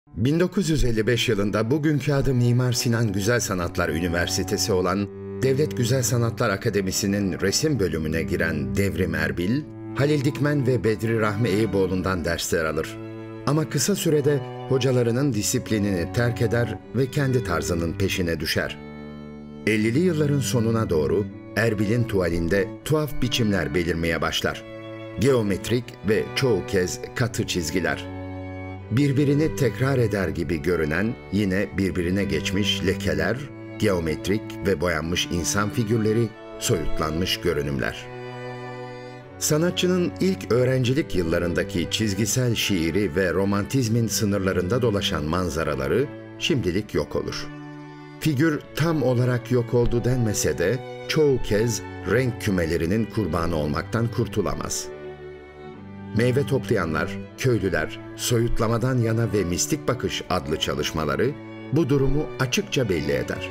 1955 yılında bugünkü adı Mimar Sinan Güzel Sanatlar Üniversitesi olan Devlet Güzel Sanatlar Akademisi'nin resim bölümüne giren Devrim Erbil, Halil Dikmen ve Bedri Rahmi Eyüboğlu'ndan dersler alır. Ama kısa sürede hocalarının disiplinini terk eder ve kendi tarzının peşine düşer. 50'li yılların sonuna doğru Erbil'in tuvalinde tuhaf biçimler belirmeye başlar. Geometrik ve çoğu kez katı çizgiler. Birbirini tekrar eder gibi görünen yine birbirine geçmiş lekeler, geometrik ve boyanmış insan figürleri, soyutlanmış görünümler. Sanatçının ilk öğrencilik yıllarındaki çizgisel şiiri ve romantizmin sınırlarında dolaşan manzaraları şimdilik yok olur. Figür tam olarak yok oldu denmese de çoğu kez renk kümelerinin kurbanı olmaktan kurtulamaz. Meyve toplayanlar, köylüler, soyutlamadan yana ve mistik bakış adlı çalışmaları bu durumu açıkça belli eder.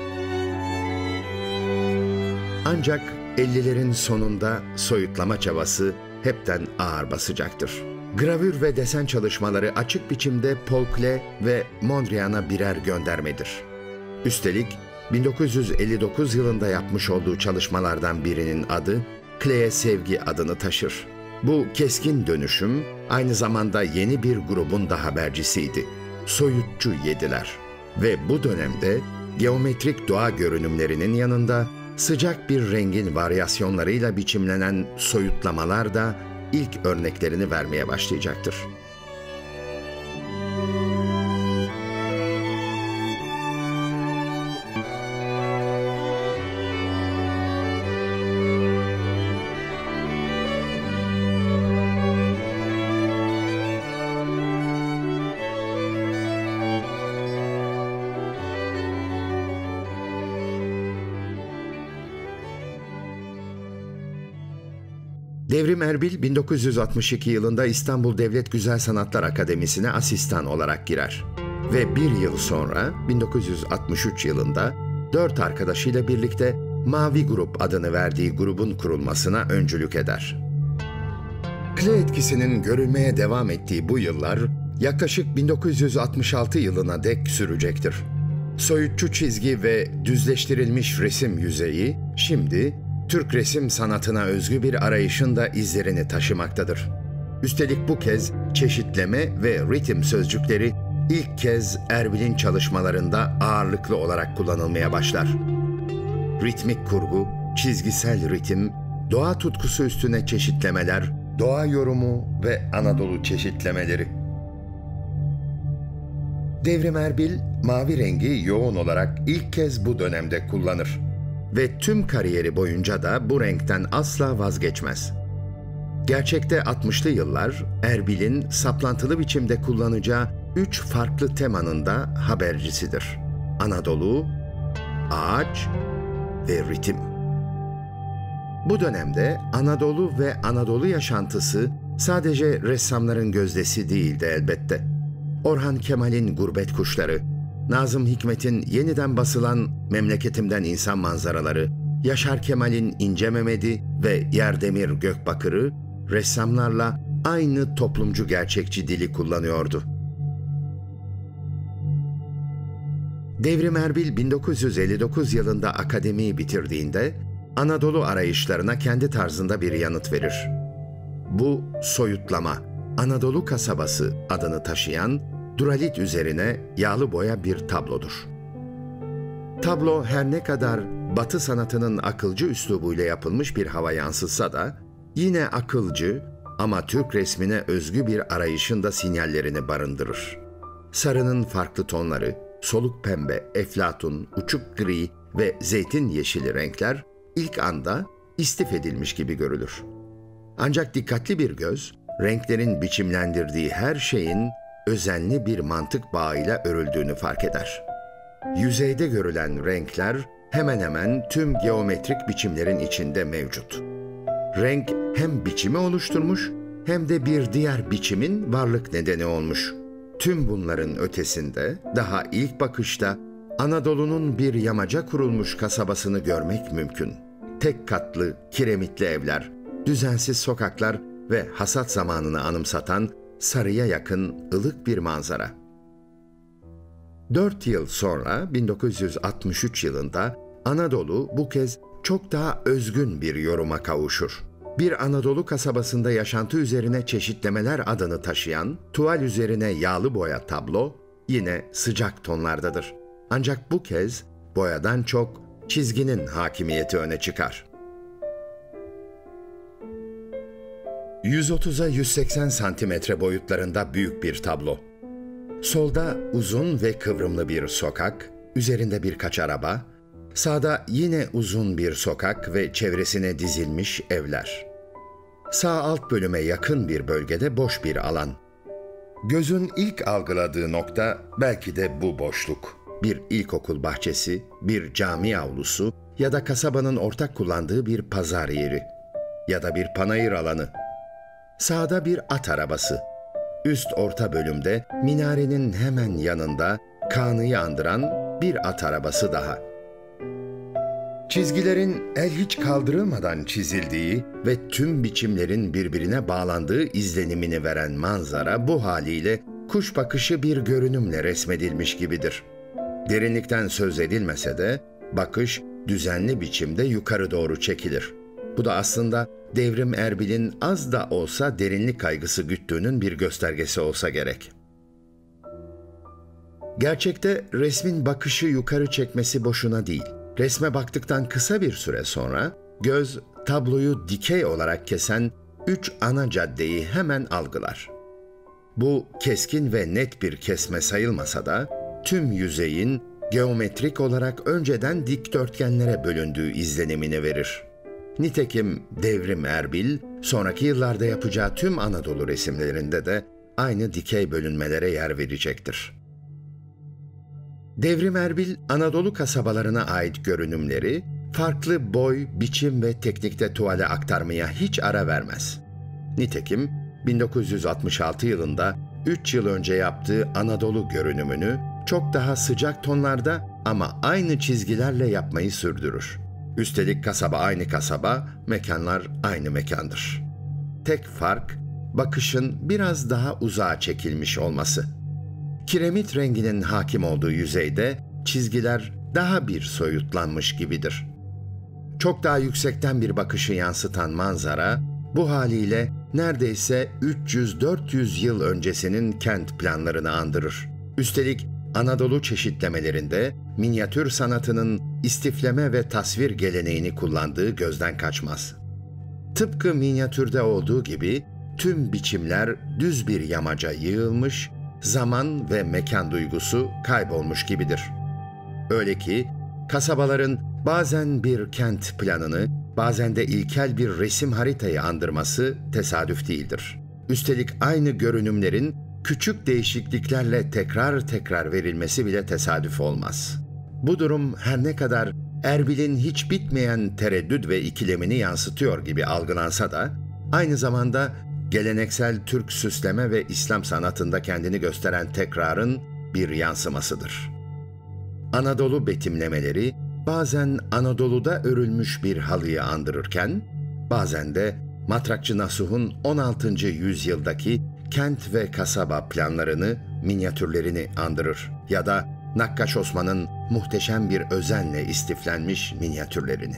Ancak 50'lerin sonunda soyutlama çabası hepten ağır basacaktır. Gravür ve desen çalışmaları açık biçimde Paul Klee ve Mondrian'a birer göndermedir. Üstelik 1959 yılında yapmış olduğu çalışmalardan birinin adı Klee'ye Sevgi adını taşır. Bu keskin dönüşüm aynı zamanda yeni bir grubun da habercisiydi. Soyutçu Yediler. Ve bu dönemde geometrik doğa görünümlerinin yanında sıcak bir rengin varyasyonlarıyla biçimlenen soyutlamalar da ilk örneklerini vermeye başlayacaktır. Devrim Erbil 1962 yılında İstanbul Devlet Güzel Sanatlar Akademisi'ne asistan olarak girer. Ve bir yıl sonra 1963 yılında 4 arkadaşıyla birlikte Mavi Grup adını verdiği grubun kurulmasına öncülük eder. Klee etkisinin görülmeye devam ettiği bu yıllar yaklaşık 1966 yılına dek sürecektir. Soyutçu çizgi ve düzleştirilmiş resim yüzeyi şimdi Türk resim sanatına özgü bir arayışın da izlerini taşımaktadır. Üstelik bu kez çeşitleme ve ritim sözcükleri ilk kez Erbil'in çalışmalarında ağırlıklı olarak kullanılmaya başlar. Ritmik kurgu, çizgisel ritim, doğa tutkusu üstüne çeşitlemeler, doğa yorumu ve Anadolu çeşitlemeleri. Devrim Erbil, mavi rengi yoğun olarak ilk kez bu dönemde kullanır. Ve tüm kariyeri boyunca da bu renkten asla vazgeçmez. Gerçekte 60'lı yıllar Erbil'in saplantılı biçimde kullanacağı 3 farklı temanın da habercisidir. Anadolu, ağaç ve ritim. Bu dönemde Anadolu ve Anadolu yaşantısı sadece ressamların gözdesi değildi elbette. Orhan Kemal'in Gurbet Kuşları, Nazım Hikmet'in yeniden basılan Memleketimden İnsan Manzaraları, Yaşar Kemal'in İnce Mehmet'i ve Yerdemir Gökbakır'ı ressamlarla aynı toplumcu gerçekçi dili kullanıyordu. Devrim Erbil 1959 yılında akademiyi bitirdiğinde Anadolu arayışlarına kendi tarzında bir yanıt verir. Bu soyutlama, Anadolu kasabası adını taşıyan duralit üzerine yağlı boya bir tablodur. Tablo her ne kadar Batı sanatının akılcı üslubuyla yapılmış bir hava yansıtsa da yine akılcı ama Türk resmine özgü bir arayışın da sinyallerini barındırır. Sarının farklı tonları, soluk pembe, eflatun, uçuk gri ve zeytin yeşili renkler ilk anda istif edilmiş gibi görülür. Ancak dikkatli bir göz, renklerin biçimlendirdiği her şeyin özenli bir mantık bağıyla örüldüğünü fark eder. Yüzeyde görülen renkler hemen hemen tüm geometrik biçimlerin içinde mevcut. Renk hem biçimi oluşturmuş hem de bir diğer biçimin varlık nedeni olmuş. Tüm bunların ötesinde daha ilk bakışta Anadolu'nun bir yamaca kurulmuş kasabasını görmek mümkün. Tek katlı, kiremitli evler, düzensiz sokaklar ve hasat zamanını anımsatan sarıya yakın ılık bir manzara. 4 yıl sonra 1963 yılında Anadolu bu kez çok daha özgün bir yoruma kavuşur. Bir Anadolu kasabasında yaşantı üzerine çeşitlemeler adını taşıyan tuval üzerine yağlı boya tablo yine sıcak tonlardadır. Ancak bu kez boyadan çok çizginin hakimiyeti öne çıkar. 130'a 180 santimetre boyutlarında büyük bir tablo. Solda uzun ve kıvrımlı bir sokak, üzerinde birkaç araba, sağda yine uzun bir sokak ve çevresine dizilmiş evler. Sağ alt bölüme yakın bir bölgede boş bir alan. Gözün ilk algıladığı nokta belki de bu boşluk. Bir ilkokul bahçesi, bir cami avlusu ya da kasabanın ortak kullandığı bir pazar yeri ya da bir panayır alanı. Sağda bir at arabası. Üst orta bölümde minarenin hemen yanında Kanı'yı andıran bir at arabası daha. Çizgilerin el hiç kaldırılmadan çizildiği ve tüm biçimlerin birbirine bağlandığı izlenimini veren manzara bu haliyle kuş bakışı bir görünümle resmedilmiş gibidir. Derinlikten söz edilmese de bakış düzenli biçimde yukarı doğru çekilir. Bu da aslında Devrim Erbil'in az da olsa derinlik kaygısı güttüğünün bir göstergesi olsa gerek. Gerçekte resmin bakışı yukarı çekmesi boşuna değil. Resme baktıktan kısa bir süre sonra göz tabloyu dikey olarak kesen 3 ana caddeyi hemen algılar. Bu keskin ve net bir kesme sayılmasa da tüm yüzeyin geometrik olarak önceden dikdörtgenlere bölündüğü izlenimini verir. Nitekim Devrim Erbil, sonraki yıllarda yapacağı tüm Anadolu resimlerinde de aynı dikey bölünmelere yer verecektir. Devrim Erbil, Anadolu kasabalarına ait görünümleri, farklı boy, biçim ve teknikte tuvale aktarmaya hiç ara vermez. Nitekim 1966 yılında 3 yıl önce yaptığı Anadolu görünümünü çok daha sıcak tonlarda ama aynı çizgilerle yapmayı sürdürür. Üstelik kasaba aynı kasaba, mekanlar aynı mekandır. Tek fark, bakışın biraz daha uzağa çekilmiş olması. Kiremit renginin hakim olduğu yüzeyde çizgiler daha bir soyutlanmış gibidir. Çok daha yüksekten bir bakışı yansıtan manzara, bu haliyle neredeyse 300-400 yıl öncesinin kent planlarını andırır. Üstelik Anadolu çeşitlemelerinde minyatür sanatının istifleme ve tasvir geleneğini kullandığı gözden kaçmaz. Tıpkı minyatürde olduğu gibi tüm biçimler düz bir yamaca yığılmış, zaman ve mekan duygusu kaybolmuş gibidir. Öyle ki kasabaların bazen bir kent planını, bazen de ilkel bir resim haritayı andırması tesadüf değildir. Üstelik aynı görünümlerin küçük değişikliklerle tekrar tekrar verilmesi bile tesadüf olmaz. Bu durum her ne kadar Erbil'in hiç bitmeyen tereddüt ve ikilemini yansıtıyor gibi algılansa da, aynı zamanda geleneksel Türk süsleme ve İslam sanatında kendini gösteren tekrarın bir yansımasıdır. Anadolu betimlemeleri bazen Anadolu'da örülmüş bir halıyı andırırken, bazen de Matrakçı Nasuh'un 16. yüzyıldaki kent ve kasaba planlarını, minyatürlerini andırır ya da Nakkaş Osman'ın muhteşem bir özenle istiflenmiş minyatürlerini.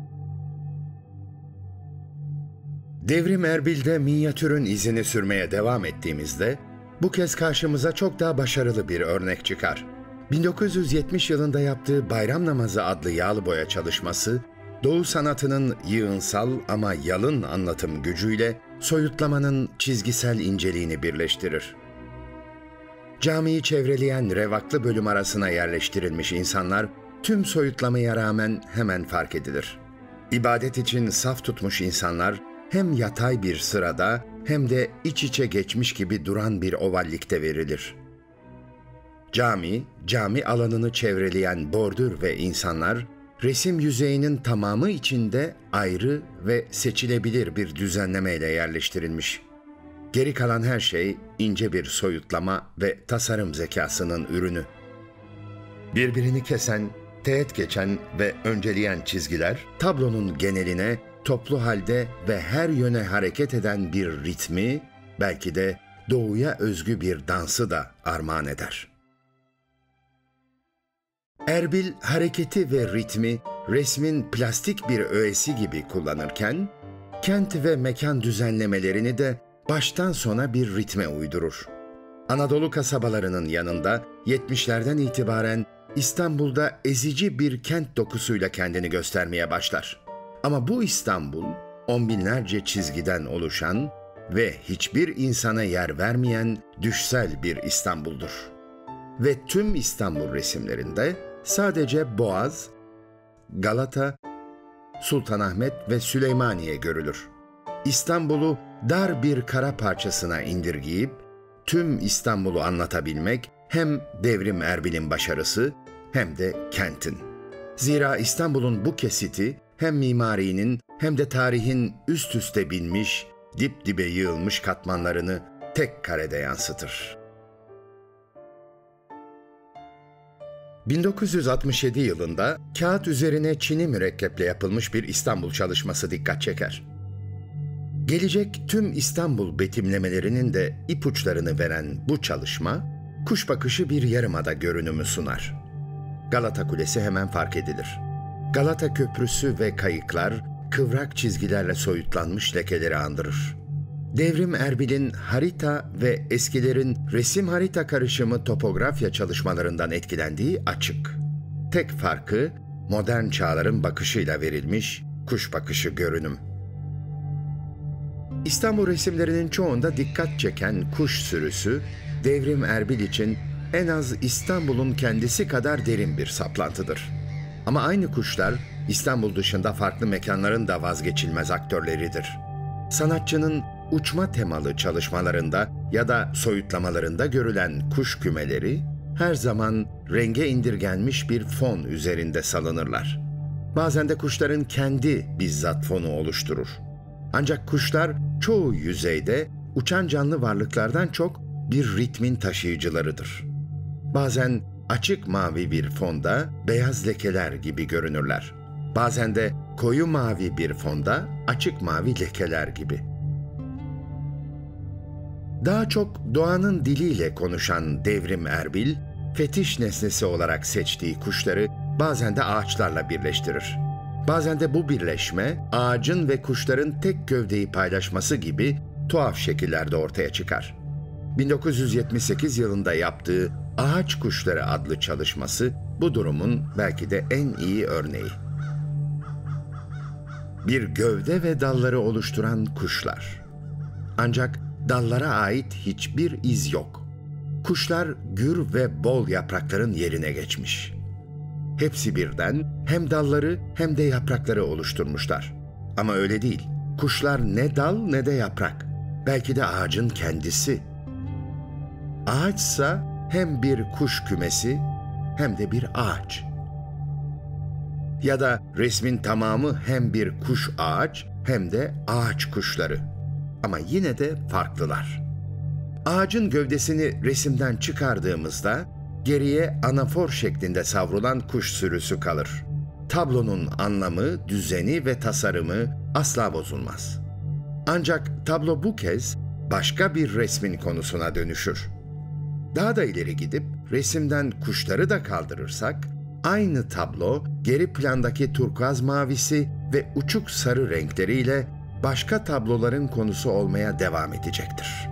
Devrim Erbil'de minyatürün izini sürmeye devam ettiğimizde, bu kez karşımıza çok daha başarılı bir örnek çıkar. 1970 yılında yaptığı Bayram Namazı adlı yağlı boya çalışması, Doğu sanatının yığınsal ama yalın anlatım gücüyle soyutlamanın çizgisel inceliğini birleştirir. Camiyi çevreleyen revaklı bölüm arasına yerleştirilmiş insanlar, tüm soyutlamaya rağmen hemen fark edilir. İbadet için saf tutmuş insanlar, hem yatay bir sırada hem de iç içe geçmiş gibi duran bir ovallikte verilir. Cami alanını çevreleyen bordür ve insanlar, resim yüzeyinin tamamı içinde ayrı ve seçilebilir bir düzenlemeyle yerleştirilmiş. Geri kalan her şey ince bir soyutlama ve tasarım zekasının ürünü. Birbirini kesen, teğet geçen ve önceleyen çizgiler, tablonun geneline toplu halde ve her yöne hareket eden bir ritmi, belki de doğuya özgü bir dansı da armağan eder. Erbil hareketi ve ritmi resmin plastik bir öğesi gibi kullanırken, kent ve mekan düzenlemelerini de baştan sona bir ritme uydurur. Anadolu kasabalarının yanında 70'lerden itibaren İstanbul'da ezici bir kent dokusuyla kendini göstermeye başlar. Ama bu İstanbul, on binlerce çizgiden oluşan ve hiçbir insana yer vermeyen düşsel bir İstanbul'dur. Ve tüm İstanbul resimlerinde sadece Boğaz, Galata, Sultanahmet ve Süleymaniye görülür. İstanbul'u dar bir kara parçasına indirgeyip tüm İstanbul'u anlatabilmek hem Devrim Erbil'in başarısı hem de kentin. Zira İstanbul'un bu kesiti hem mimarinin hem de tarihin üst üste binmiş, dip dibe yığılmış katmanlarını tek karede yansıtır. 1967 yılında kağıt üzerine çini mürekkeple yapılmış bir İstanbul çalışması dikkat çeker. Gelecek tüm İstanbul betimlemelerinin de ipuçlarını veren bu çalışma, kuş bakışı bir yarımada görünümü sunar. Galata Kulesi hemen fark edilir. Galata Köprüsü ve kayıklar kıvrak çizgilerle soyutlanmış lekeleri andırır. Devrim Erbil'in harita ve eskilerin resim harita karışımı topografya çalışmalarından etkilendiği açık. Tek farkı modern çağların bakışıyla verilmiş kuş bakışı görünüm. İstanbul resimlerinin çoğunda dikkat çeken kuş sürüsü, Devrim Erbil için en az İstanbul'un kendisi kadar derin bir saplantıdır. Ama aynı kuşlar İstanbul dışında farklı mekanların da vazgeçilmez aktörleridir. Sanatçının uçma temalı çalışmalarında ya da soyutlamalarında görülen kuş kümeleri her zaman renge indirgenmiş bir fon üzerinde salınırlar. Bazen de kuşların kendi bizzat fonu oluşturur. Ancak kuşlar çoğu yüzeyde uçan canlı varlıklardan çok bir ritmin taşıyıcılarıdır. Bazen açık mavi bir fonda beyaz lekeler gibi görünürler. Bazen de koyu mavi bir fonda açık mavi lekeler gibi. Daha çok doğanın diliyle konuşan Devrim Erbil, fetiş nesnesi olarak seçtiği kuşları bazen de ağaçlarla birleştirir. Bazen de bu birleşme, ağacın ve kuşların tek gövdeyi paylaşması gibi tuhaf şekillerde ortaya çıkar. 1978 yılında yaptığı Ağaç Kuşları adlı çalışması bu durumun belki de en iyi örneği. Bir gövde ve dalları oluşturan kuşlar. Ancak dallara ait hiçbir iz yok. Kuşlar gür ve bol yaprakların yerine geçmiş. Hepsi birden hem dalları hem de yaprakları oluşturmuşlar. Ama öyle değil. Kuşlar ne dal ne de yaprak. Belki de ağacın kendisi. Ağaçsa hem bir kuş kümesi hem de bir ağaç. Ya da resmin tamamı hem bir kuş ağaç hem de ağaç kuşları. Ama yine de farklılar. Ağacın gövdesini resimden çıkardığımızda geriye anafor şeklinde savrulan kuş sürüsü kalır. Tablonun anlamı, düzeni ve tasarımı asla bozulmaz. Ancak tablo bu kez başka bir resmin konusuna dönüşür. Daha da ileri gidip resimden kuşları da kaldırırsak, aynı tablo geri plandaki turkuaz mavisi ve uçuk sarı renkleriyle başka tabloların konusu olmaya devam edecektir.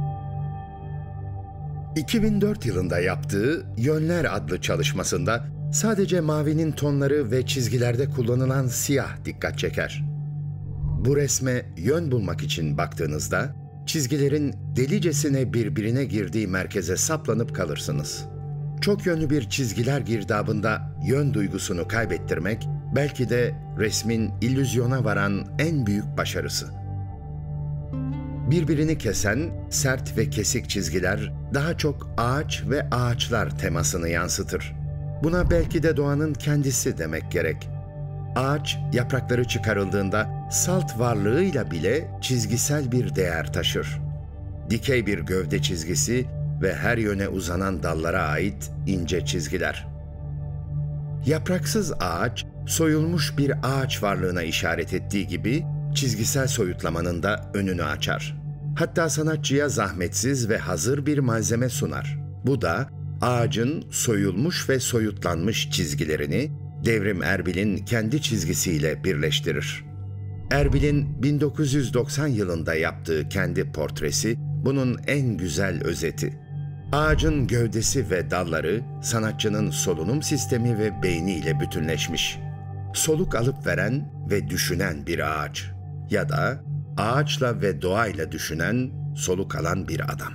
2004 yılında yaptığı Yönler adlı çalışmasında sadece mavinin tonları ve çizgilerde kullanılan siyah dikkat çeker. Bu resme yön bulmak için baktığınızda çizgilerin delicesine birbirine girdiği merkeze saplanıp kalırsınız. Çok yönlü bir çizgiler girdabında yön duygusunu kaybettirmek belki de resmin illüzyona varan en büyük başarısı. Birbirini kesen, sert ve kesik çizgiler daha çok ağaç ve ağaçlar temasını yansıtır. Buna belki de doğanın kendisi demek gerek. Ağaç, yaprakları çıkarıldığında salt varlığıyla bile çizgisel bir değer taşır. Dikey bir gövde çizgisi ve her yöne uzanan dallara ait ince çizgiler. Yapraksız ağaç, soyulmuş bir ağaç varlığına işaret ettiği gibi çizgisel soyutlamanın da önünü açar. Hatta sanatçıya zahmetsiz ve hazır bir malzeme sunar. Bu da ağacın soyulmuş ve soyutlanmış çizgilerini Devrim Erbil'in kendi çizgisiyle birleştirir. Erbil'in 1990 yılında yaptığı kendi portresi bunun en güzel özeti. Ağacın gövdesi ve dalları sanatçının solunum sistemi ve beyniyle bütünleşmiş. Soluk alıp veren ve düşünen bir ağaç ya da ağaçla ve doğayla düşünen, soluk alan bir adam.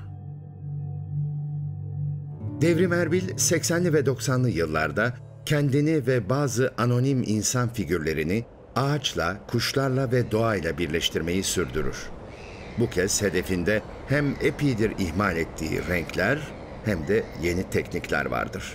Devrim Erbil 80'li ve 90'lı yıllarda kendini ve bazı anonim insan figürlerini ağaçla, kuşlarla ve doğayla birleştirmeyi sürdürür. Bu kez hedefinde hem epeydir ihmal ettiği renkler hem de yeni teknikler vardır.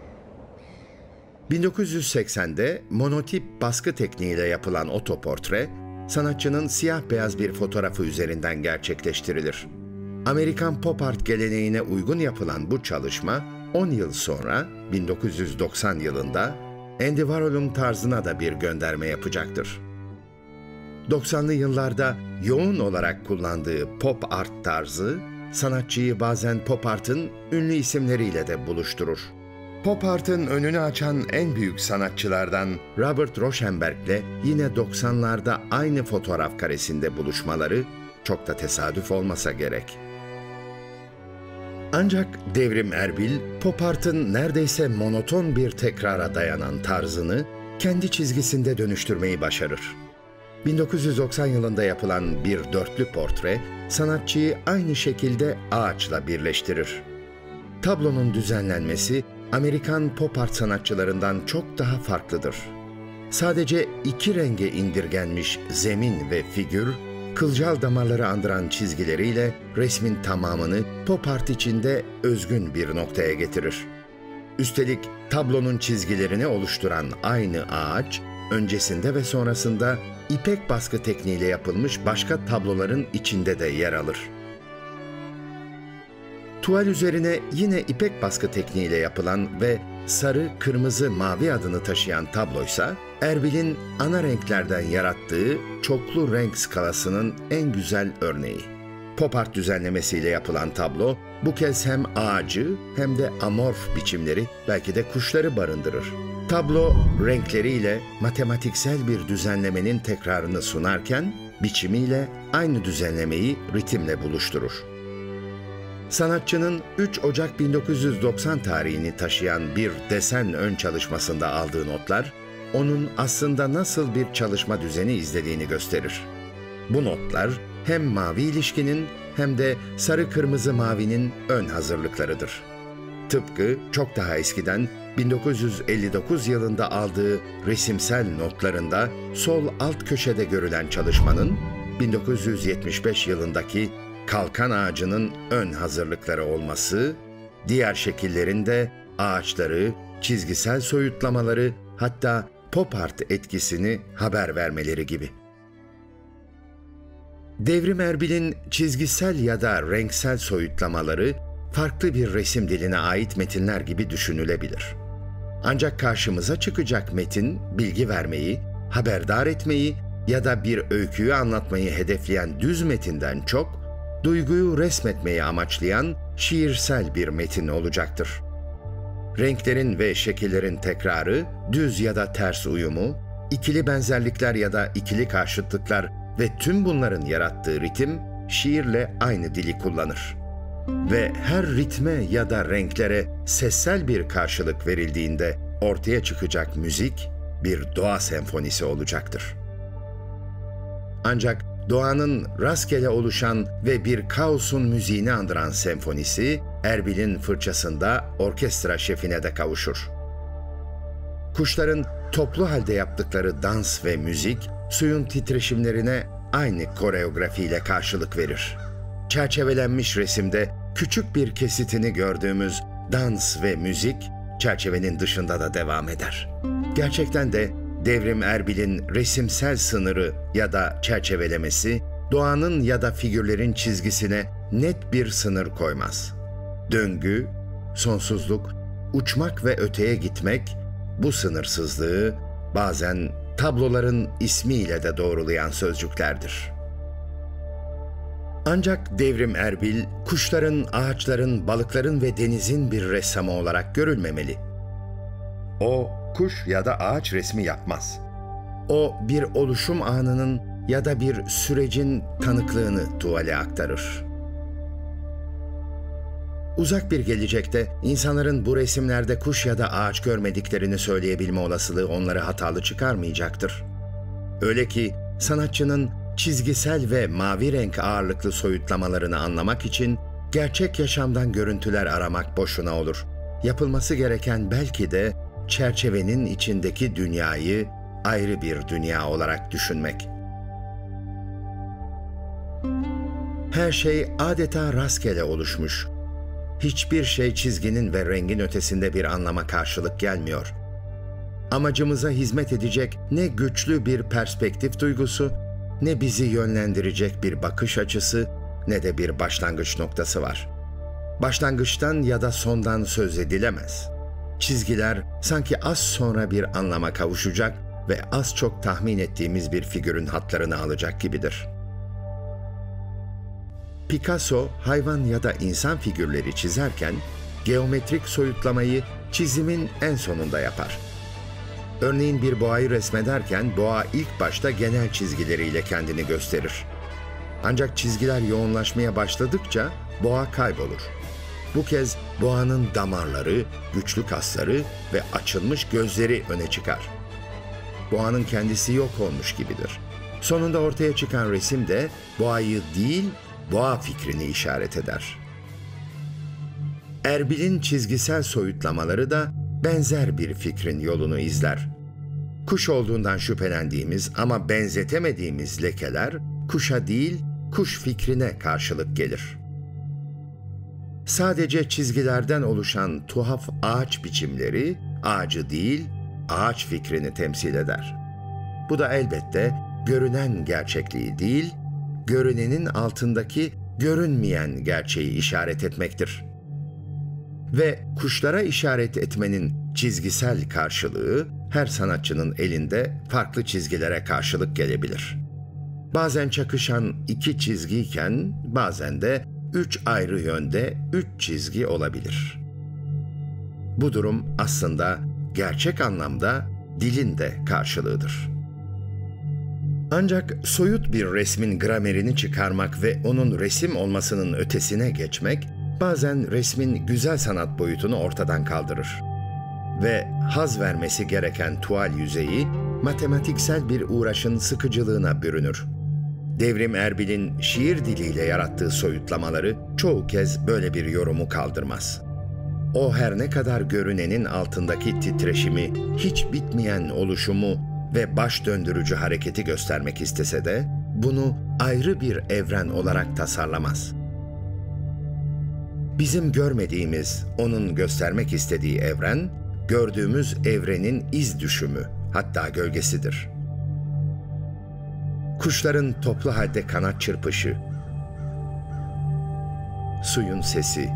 1980'de monotip baskı tekniğiyle yapılan otoportre, sanatçının siyah beyaz bir fotoğrafı üzerinden gerçekleştirilir. Amerikan pop art geleneğine uygun yapılan bu çalışma, 10 yıl sonra 1990 yılında Andy Warhol'un tarzına da bir gönderme yapacaktır. 90'lı yıllarda yoğun olarak kullandığı pop art tarzı, sanatçıyı bazen pop art'ın ünlü isimleriyle de buluşturur. Pop art'ın önünü açan en büyük sanatçılardan Robert Rauschenberg'le yine 90'larda aynı fotoğraf karesinde buluşmaları çok da tesadüf olmasa gerek. Ancak Devrim Erbil, pop art'ın neredeyse monoton bir tekrara dayanan tarzını kendi çizgisinde dönüştürmeyi başarır. 1990 yılında yapılan bir dörtlü portre, sanatçıyı aynı şekilde ağaçla birleştirir. Tablonun düzenlenmesi, Amerikan pop art sanatçılarından çok daha farklıdır. Sadece iki renge indirgenmiş zemin ve figür, kılcal damarları andıran çizgileriyle resmin tamamını pop art içinde özgün bir noktaya getirir. Üstelik tablonun çizgilerini oluşturan aynı ağaç, öncesinde ve sonrasında ipek baskı tekniğiyle yapılmış başka tabloların içinde de yer alır. Tuval üzerine yine ipek baskı tekniğiyle yapılan ve sarı, kırmızı, mavi adını taşıyan tabloysa, Erbil'in ana renklerden yarattığı çoklu renk skalasının en güzel örneği. Pop art düzenlemesiyle yapılan tablo, bu kez hem ağacı hem de amorf biçimleri, belki de kuşları barındırır. Tablo, renkleriyle matematiksel bir düzenlemenin tekrarını sunarken, biçimiyle aynı düzenlemeyi ritimle buluşturur. Sanatçının 3 Ocak 1990 tarihini taşıyan bir desen ön çalışmasında aldığı notlar, onun aslında nasıl bir çalışma düzeni izlediğini gösterir. Bu notlar hem mavi ilişkinin hem de sarı-kırmızı-mavinin ön hazırlıklarıdır. Tıpkı çok daha eskiden 1959 yılında aldığı resimsel notlarında sol alt köşede görülen çalışmanın 1975 yılındaki kalkan ağacının ön hazırlıkları olması, diğer şekillerin de ağaçları, çizgisel soyutlamaları, hatta pop art etkisini haber vermeleri gibi. Devrim Erbil'in çizgisel ya da renksel soyutlamaları farklı bir resim diline ait metinler gibi düşünülebilir. Ancak karşımıza çıkacak metin, bilgi vermeyi, haberdar etmeyi ya da bir öyküyü anlatmayı hedefleyen düz metinden çok, duyguyu resmetmeyi amaçlayan şiirsel bir metin olacaktır. Renklerin ve şekillerin tekrarı, düz ya da ters uyumu, ikili benzerlikler ya da ikili karşıtlıklar ve tüm bunların yarattığı ritim, şiirle aynı dili kullanır. Ve her ritme ya da renklere sessel bir karşılık verildiğinde ortaya çıkacak müzik, bir doğa senfonisi olacaktır. Ancak doğanın rastgele oluşan ve bir kaosun müziğini andıran senfonisi, Erbil'in fırçasında orkestra şefine de kavuşur. Kuşların toplu halde yaptıkları dans ve müzik, suyun titreşimlerine aynı koreografiyle karşılık verir. Çerçevelenmiş resimde küçük bir kesitini gördüğümüz dans ve müzik, çerçevenin dışında da devam eder. Gerçekten de Devrim Erbil'in resimsel sınırı ya da çerçevelemesi, doğanın ya da figürlerin çizgisine net bir sınır koymaz. Döngü, sonsuzluk, uçmak ve öteye gitmek, bu sınırsızlığı bazen tabloların ismiyle de doğrulayan sözcüklerdir. Ancak Devrim Erbil, kuşların, ağaçların, balıkların ve denizin bir ressamı olarak görülmemeli. O, kuş ya da ağaç resmi yapmaz. O, bir oluşum anının ya da bir sürecin tanıklığını tuvale aktarır. Uzak bir gelecekte insanların bu resimlerde kuş ya da ağaç görmediklerini söyleyebilme olasılığı onları hatalı çıkarmayacaktır. Öyle ki sanatçının çizgisel ve mavi renk ağırlıklı soyutlamalarını anlamak için gerçek yaşamdan görüntüler aramak boşuna olur. Yapılması gereken belki de çerçevenin içindeki dünyayı ayrı bir dünya olarak düşünmek. Her şey adeta rastgele oluşmuş. Hiçbir şey çizginin ve rengin ötesinde bir anlama karşılık gelmiyor. Amacımıza hizmet edecek ne güçlü bir perspektif duygusu, ne bizi yönlendirecek bir bakış açısı, ne de bir başlangıç noktası var. Başlangıçtan ya da sondan söz edilemez. Çizgiler sanki az sonra bir anlama kavuşacak ve az çok tahmin ettiğimiz bir figürün hatlarını alacak gibidir. Picasso, hayvan ya da insan figürleri çizerken, geometrik soyutlamayı çizimin en sonunda yapar. Örneğin bir boğayı resmederken boğa ilk başta genel çizgileriyle kendini gösterir. Ancak çizgiler yoğunlaşmaya başladıkça boğa kaybolur. Bu kez boğanın damarları, güçlü kasları ve açılmış gözleri öne çıkar. Boğanın kendisi yok olmuş gibidir. Sonunda ortaya çıkan resim de boğayı değil, boğa fikrini işaret eder. Erbil'in çizgisel soyutlamaları da benzer bir fikrin yolunu izler. Kuş olduğundan şüphelendiğimiz ama benzetemediğimiz lekeler kuşa değil, kuş fikrine karşılık gelir. Sadece çizgilerden oluşan tuhaf ağaç biçimleri ağacı değil, ağaç fikrini temsil eder. Bu da elbette görünen gerçekliği değil, görünenin altındaki görünmeyen gerçeği işaret etmektir. Ve kuşlara işaret etmenin çizgisel karşılığı her sanatçının elinde farklı çizgilere karşılık gelebilir. Bazen çakışan iki çizgiyken bazen de 3 ayrı yönde 3 çizgi olabilir. Bu durum aslında gerçek anlamda dilin de karşılığıdır. Ancak soyut bir resmin gramerini çıkarmak ve onun resim olmasının ötesine geçmek, bazen resmin güzel sanat boyutunu ortadan kaldırır. Ve haz vermesi gereken tuval yüzeyi, matematiksel bir uğraşın sıkıcılığına bürünür. Devrim Erbil'in şiir diliyle yarattığı soyutlamaları çoğu kez böyle bir yorumu kaldırmaz. O her ne kadar görünenin altındaki titreşimi, hiç bitmeyen oluşumu ve baş döndürücü hareketi göstermek istese de bunu ayrı bir evren olarak tasarlamaz. Bizim görmediğimiz, onun göstermek istediği evren, gördüğümüz evrenin iz düşümü, hatta gölgesidir. Kuşların toplu halde kanat çırpışı, suyun sesi,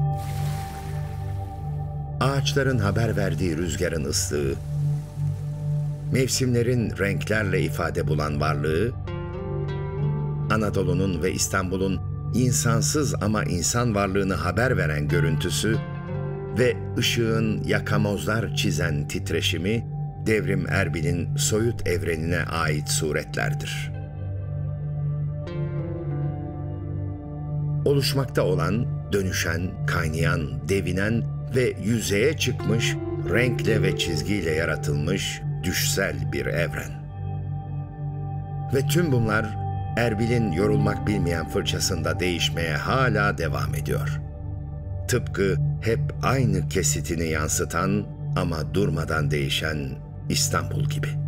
ağaçların haber verdiği rüzgarın ıslığı, mevsimlerin renklerle ifade bulan varlığı, Anadolu'nun ve İstanbul'un insansız ama insan varlığını haber veren görüntüsü ve ışığın yakamozlar çizen titreşimi, Devrim Erbil'in soyut evrenine ait suretlerdir. Oluşmakta olan, dönüşen, kaynayan, devinen ve yüzeye çıkmış, renkle ve çizgiyle yaratılmış düşsel bir evren. Ve tüm bunlar Erbil'in yorulmak bilmeyen fırçasında değişmeye hala devam ediyor. Tıpkı hep aynı kesitini yansıtan ama durmadan değişen İstanbul gibi.